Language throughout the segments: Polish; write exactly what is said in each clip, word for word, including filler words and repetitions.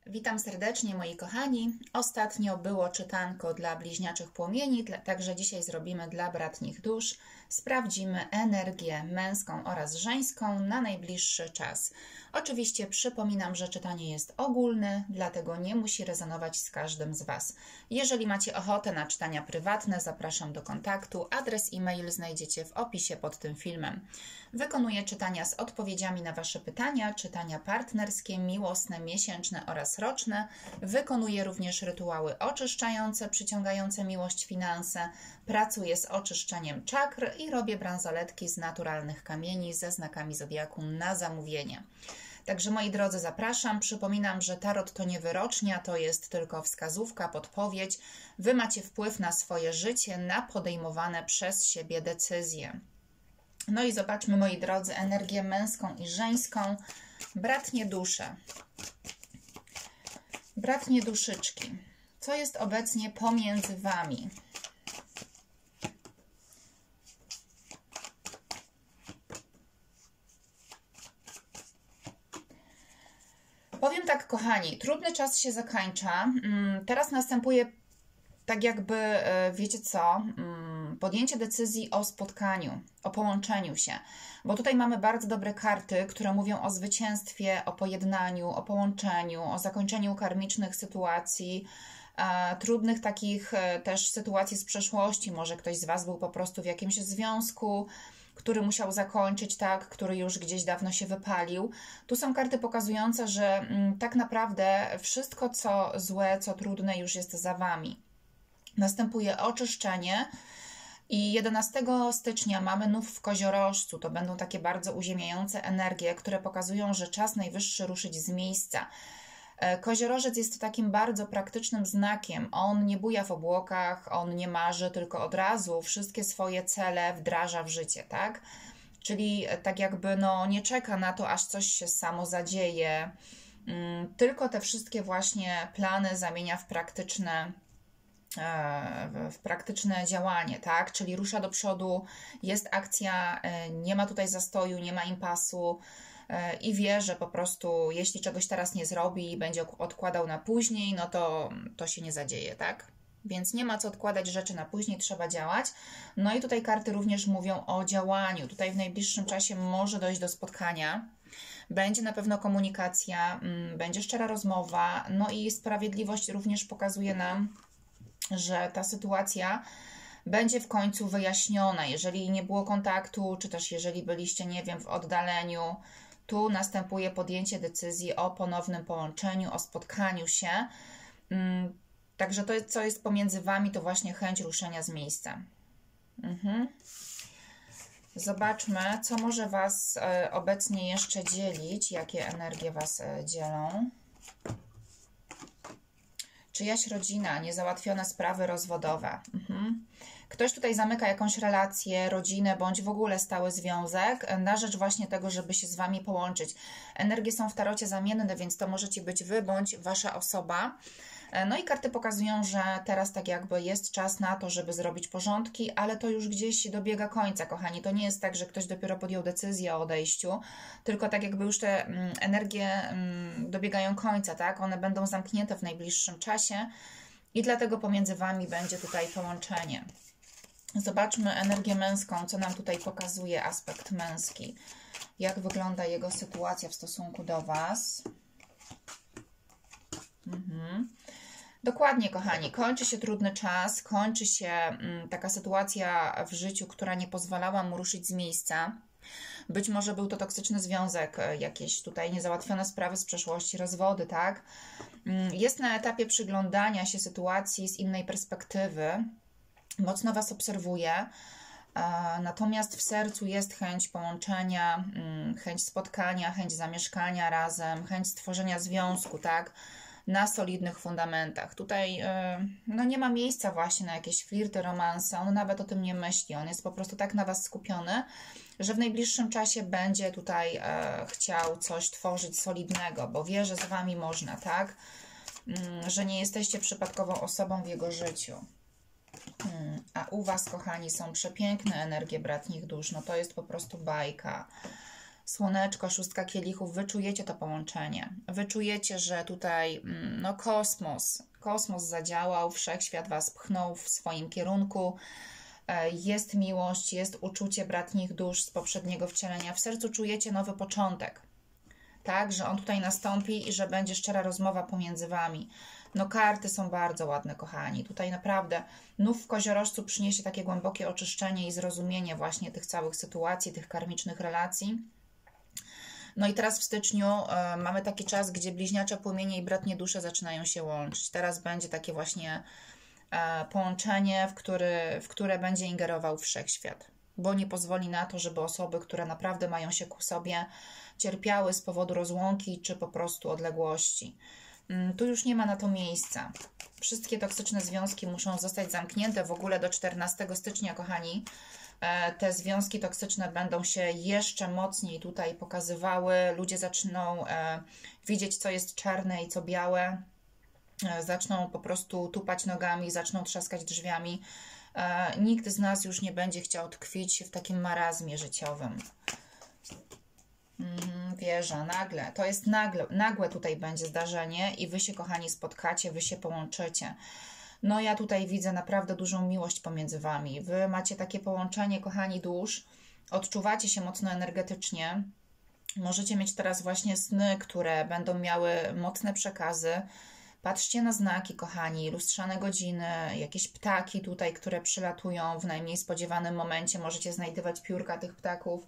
Witam serdecznie moi kochani. Ostatnio było czytanko dla bliźniaczych płomieni, także dzisiaj zrobimy dla bratnich dusz. Sprawdzimy energię męską oraz żeńską na najbliższy czas. Oczywiście przypominam, że czytanie jest ogólne, dlatego nie musi rezonować z każdym z Was. Jeżeli macie ochotę na czytania prywatne, zapraszam do kontaktu. Adres e-mail znajdziecie w opisie pod tym filmem. Wykonuję czytania z odpowiedziami na Wasze pytania, czytania partnerskie, miłosne, miesięczne oraz roczne. Wykonuję również rytuały oczyszczające, przyciągające miłość, finanse. Pracuję z oczyszczeniem czakr i robię bransoletki z naturalnych kamieni ze znakami zodiaku na zamówienie. Także moi drodzy, zapraszam. Przypominam, że tarot to nie wyrocznia, to jest tylko wskazówka, podpowiedź. Wy macie wpływ na swoje życie, na podejmowane przez siebie decyzje. No i zobaczmy, moi drodzy, energię męską i żeńską. Bratnie dusze. Bratnie duszyczki. Co jest obecnie pomiędzy Wami? Powiem tak, kochani, trudny czas się zakończa. Teraz następuje tak jakby, wiecie co, podjęcie decyzji o spotkaniu, o połączeniu się. Bo tutaj mamy bardzo dobre karty, które mówią o zwycięstwie, o pojednaniu, o połączeniu, o zakończeniu karmicznych sytuacji, e, trudnych takich e, też sytuacji z przeszłości. Może ktoś z Was był po prostu w jakimś związku, który musiał zakończyć, tak, który już gdzieś dawno się wypalił. Tu są karty pokazujące, że m, tak naprawdę wszystko, co złe, co trudne, już jest za Wami. Następuje oczyszczenie i jedenastego stycznia mamy nów w koziorożcu. To będą takie bardzo uziemiające energie, które pokazują, że czas najwyższy ruszyć z miejsca. Koziorożec jest takim bardzo praktycznym znakiem. On nie buja w obłokach, on nie marzy, tylko od razu wszystkie swoje cele wdraża w życie, tak? Czyli tak jakby no, nie czeka na to, aż coś się samo zadzieje, tylko te wszystkie właśnie plany zamienia w praktyczne w praktyczne działanie, tak? Czyli rusza do przodu, jest akcja, nie ma tutaj zastoju, nie ma impasu i wie, że po prostu jeśli czegoś teraz nie zrobi i będzie odkładał na później, no to to się nie zadzieje, tak? Więc nie ma co odkładać rzeczy na później, trzeba działać. No i tutaj karty również mówią o działaniu. Tutaj w najbliższym czasie może dojść do spotkania. Będzie na pewno komunikacja, będzie szczera rozmowa, no i sprawiedliwość również pokazuje nam, że ta sytuacja będzie w końcu wyjaśniona. Jeżeli nie było kontaktu, czy też jeżeli byliście, nie wiem, w oddaleniu, tu następuje podjęcie decyzji o ponownym połączeniu, o spotkaniu się. Także to, co jest pomiędzy Wami, to właśnie chęć ruszenia z miejsca. Mhm. Zobaczmy, co może Was obecnie jeszcze dzielić, jakie energie Was dzielą. Czyjaś rodzina, niezałatwione sprawy rozwodowe. Mhm. Ktoś tutaj zamyka jakąś relację, rodzinę, bądź w ogóle stały związek na rzecz właśnie tego, żeby się z Wami połączyć. Energie są w tarocie zamienne, więc to możecie być Wy, bądź Wasza osoba. No i karty pokazują, że teraz tak jakby jest czas na to, żeby zrobić porządki, ale to już gdzieś dobiega końca, kochani. To nie jest tak, że ktoś dopiero podjął decyzję o odejściu, tylko tak jakby już te energie dobiegają końca, tak? One będą zamknięte w najbliższym czasie i dlatego pomiędzy Wami będzie tutaj połączenie. Zobaczmy energię męską, co nam tutaj pokazuje aspekt męski. Jak wygląda jego sytuacja w stosunku do Was. Mhm. Dokładnie, kochani, kończy się trudny czas, kończy się mm, taka sytuacja w życiu, która nie pozwalała mu ruszyć z miejsca. Być może był to toksyczny związek, jakieś tutaj niezałatwione sprawy z przeszłości, rozwody, tak? Jest na etapie przyglądania się sytuacji z innej perspektywy, mocno Was obserwuje, natomiast w sercu jest chęć połączenia, chęć spotkania, chęć zamieszkania razem, chęć stworzenia związku, tak? Na solidnych fundamentach. Tutaj no, nie ma miejsca właśnie na jakieś flirty, romanse, on nawet o tym nie myśli, on jest po prostu tak na Was skupiony, że w najbliższym czasie będzie tutaj e, chciał coś tworzyć solidnego, bo wie, że z Wami można, tak? Mm, że nie jesteście przypadkową osobą w jego życiu. Mm, a u Was, kochani, są przepiękne energie bratnich dusz, no to jest po prostu bajka. Słoneczko, szóstka kielichów, wy czujecie to połączenie. Wy czujecie, że tutaj no, kosmos, kosmos zadziałał, wszechświat was pchnął w swoim kierunku. Jest miłość, jest uczucie bratnich dusz z poprzedniego wcielenia. W sercu czujecie nowy początek. Tak, że on tutaj nastąpi i że będzie szczera rozmowa pomiędzy wami. No karty są bardzo ładne, kochani. Tutaj naprawdę nów w koziorożcu przyniesie takie głębokie oczyszczenie i zrozumienie właśnie tych całych sytuacji, tych karmicznych relacji. No i teraz w styczniu y, mamy taki czas, gdzie bliźniacze płomienie i bratnie dusze zaczynają się łączyć. Teraz będzie takie właśnie y, połączenie, w, który, w które będzie ingerował wszechświat. Bo nie pozwoli na to, żeby osoby, które naprawdę mają się ku sobie, cierpiały z powodu rozłąki czy po prostu odległości. Tu już nie ma na to miejsca. Wszystkie toksyczne związki muszą zostać zamknięte. W ogóle do czternastego stycznia, kochani, te związki toksyczne będą się jeszcze mocniej tutaj pokazywały. Ludzie zaczną widzieć, co jest czarne i co białe. Zaczną po prostu tupać nogami, zaczną trzaskać drzwiami. Nikt z nas już nie będzie chciał tkwić w takim marazmie życiowym. Wieża, nagle, to jest nagle, nagłe tutaj będzie zdarzenie i wy się, kochani, spotkacie, wy się połączycie. No ja tutaj widzę naprawdę dużą miłość pomiędzy wami. Wy macie takie połączenie, kochani, dusz, odczuwacie się mocno energetycznie. Możecie mieć teraz właśnie sny, które będą miały mocne przekazy. Patrzcie na znaki, kochani, lustrzane godziny, jakieś ptaki tutaj, które przylatują w najmniej spodziewanym momencie. Możecie znajdywać piórka tych ptaków.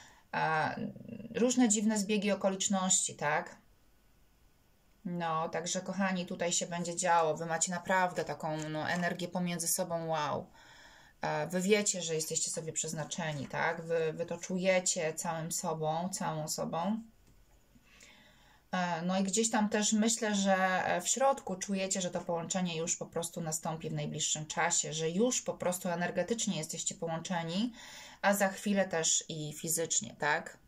Różne dziwne zbiegi okoliczności, tak? No, także kochani, tutaj się będzie działo. Wy macie naprawdę taką no, energię pomiędzy sobą, wow. Wy wiecie, że jesteście sobie przeznaczeni, tak? Wy, wy to czujecie całym sobą, całą sobą. No i gdzieś tam też myślę, że w środku czujecie, że to połączenie już po prostu nastąpi w najbliższym czasie, że już po prostu energetycznie jesteście połączeni, a za chwilę też i fizycznie, tak?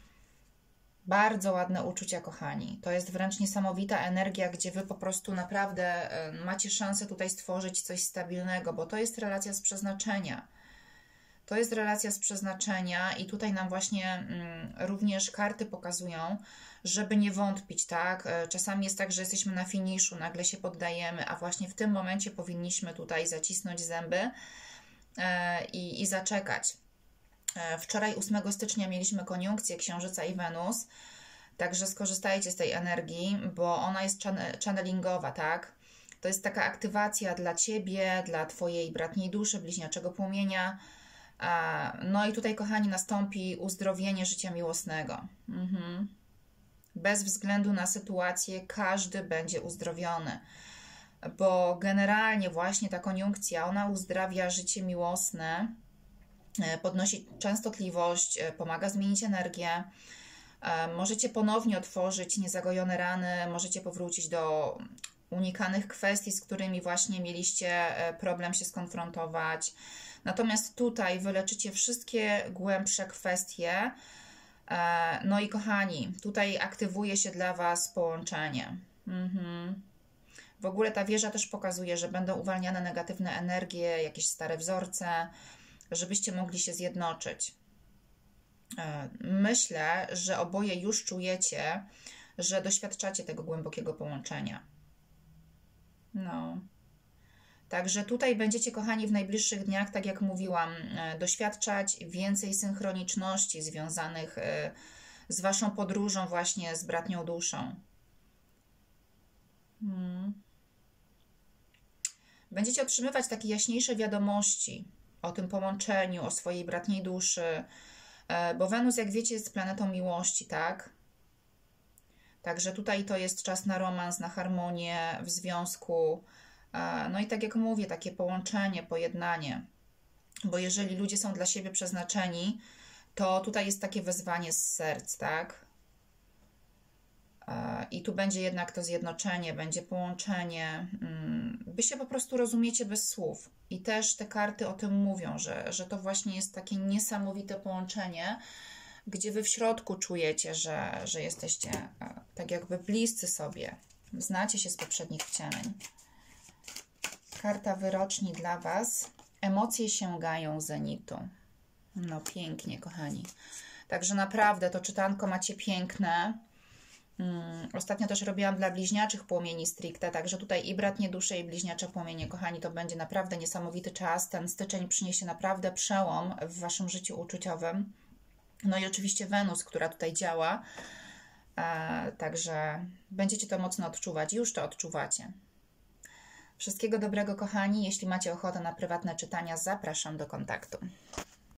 Bardzo ładne uczucia, kochani. To jest wręcz niesamowita energia, gdzie wy po prostu naprawdę macie szansę tutaj stworzyć coś stabilnego, bo to jest relacja z przeznaczenia. To jest relacja z przeznaczenia i tutaj nam właśnie mm, również karty pokazują, żeby nie wątpić, tak? Czasami jest tak, że jesteśmy na finiszu, nagle się poddajemy, a właśnie w tym momencie powinniśmy tutaj zacisnąć zęby e, i, i zaczekać. E, wczoraj ósmego stycznia mieliśmy koniunkcję Księżyca i Wenus, także skorzystajcie z tej energii, bo ona jest channelingowa, tak? To jest taka aktywacja dla Ciebie, dla Twojej bratniej duszy, bliźniaczego płomienia. No i tutaj, kochani, nastąpi uzdrowienie życia miłosnego. Mhm. Bez względu na sytuację, każdy będzie uzdrowiony, bo generalnie właśnie ta koniunkcja, ona uzdrawia życie miłosne, podnosi częstotliwość, pomaga zmienić energię. Możecie ponownie otworzyć niezagojone rany, możecie powrócić do unikanych kwestii, z którymi właśnie mieliście problem się skonfrontować. Natomiast tutaj wyleczycie wszystkie głębsze kwestie. No i kochani, tutaj aktywuje się dla Was połączenie. Mhm. W ogóle ta wieża też pokazuje, że będą uwalniane negatywne energie, jakieś stare wzorce, żebyście mogli się zjednoczyć. Myślę, że oboje już czujecie, że doświadczacie tego głębokiego połączenia. No. Także tutaj będziecie, kochani, w najbliższych dniach, tak jak mówiłam, doświadczać więcej synchroniczności związanych z Waszą podróżą właśnie z bratnią duszą. Hmm. Będziecie otrzymywać takie jaśniejsze wiadomości o tym połączeniu, o swojej bratniej duszy, bo Wenus, jak wiecie, jest planetą miłości, tak? Także tutaj to jest czas na romans, na harmonię w związku. No i tak jak mówię, takie połączenie, pojednanie. Bo jeżeli ludzie są dla siebie przeznaczeni, to tutaj jest takie wezwanie z serc, tak? I tu będzie jednak to zjednoczenie, będzie połączenie. Wy się po prostu rozumiecie bez słów. I też te karty o tym mówią, że, że to właśnie jest takie niesamowite połączenie, gdzie wy w środku czujecie, że, że jesteście tak jakby bliscy sobie. Znacie się z poprzednich wcieleń. Karta wyroczni dla Was. Emocje sięgają zenitu. No pięknie, kochani. Także naprawdę to czytanko macie piękne. Ostatnio też robiłam dla bliźniaczych płomieni stricte, także tutaj i bratnie dusze, i bliźniacze płomienie, kochani, to będzie naprawdę niesamowity czas. Ten styczeń przyniesie naprawdę przełom w Waszym życiu uczuciowym. No i oczywiście Wenus, która tutaj działa, e, także będziecie to mocno odczuwać, już to odczuwacie. Wszystkiego dobrego, kochani. Jeśli macie ochotę na prywatne czytania, zapraszam do kontaktu.